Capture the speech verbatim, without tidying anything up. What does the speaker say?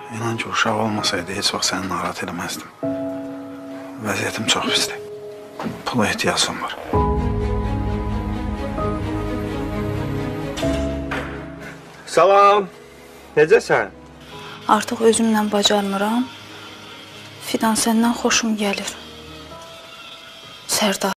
İnan ki, uşaq olmasaydı heç vaxt səni narahat eləməzdim. Vəziyyətim çox pisdir. Pula ehtiyacım var. Salam, necəsən? Artıq özümlə bacarmıram. Fidan, səndən xoşum gəlir. Sərdar.